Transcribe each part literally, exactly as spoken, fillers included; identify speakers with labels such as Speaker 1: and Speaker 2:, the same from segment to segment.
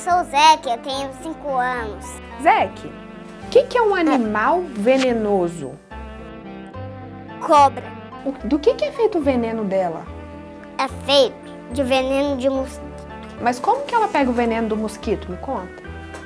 Speaker 1: sou o Zeque, eu tenho cinco anos.
Speaker 2: Zeque, o que, que é um animal venenoso?
Speaker 1: Cobra.
Speaker 2: O- Do que, que é feito o veneno dela?
Speaker 1: É feito de veneno de mosquito.
Speaker 2: Mas como que ela pega o veneno do mosquito? Me conta.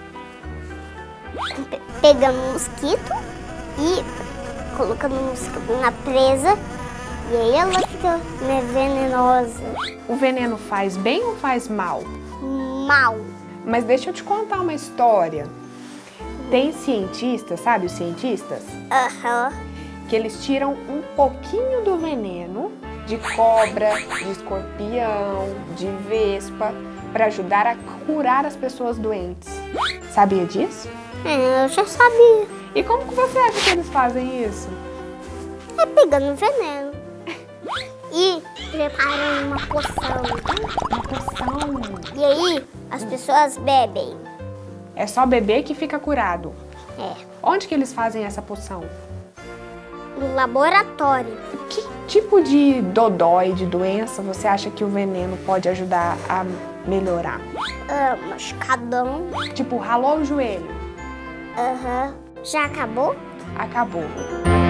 Speaker 1: Pe- Pegando o mosquito e colocando o mosquito na presa. E aí ela fica né, venenosa.
Speaker 2: O veneno faz bem ou faz mal?
Speaker 1: Mal.
Speaker 2: Mas deixa eu te contar uma história. Tem cientistas, sabe os cientistas?
Speaker 1: Aham.
Speaker 2: Que eles tiram um pouquinho do veneno de cobra, de escorpião, de vespa, para ajudar a curar as pessoas doentes. Sabia disso?
Speaker 1: É, eu já sabia.
Speaker 2: E como que você acha que eles fazem isso?
Speaker 1: É pegando veneno. E preparam uma poção.
Speaker 2: Uma poção.
Speaker 1: E aí as pessoas bebem.
Speaker 2: É só beber que fica curado.
Speaker 1: É.
Speaker 2: Onde que eles fazem essa poção?
Speaker 1: No laboratório.
Speaker 2: Que tipo de dodói, de doença, você acha que o veneno pode ajudar a melhorar?
Speaker 1: Ah, machucadão.
Speaker 2: Tipo, ralou o joelho,
Speaker 1: Aham. Já acabou?
Speaker 2: acabou.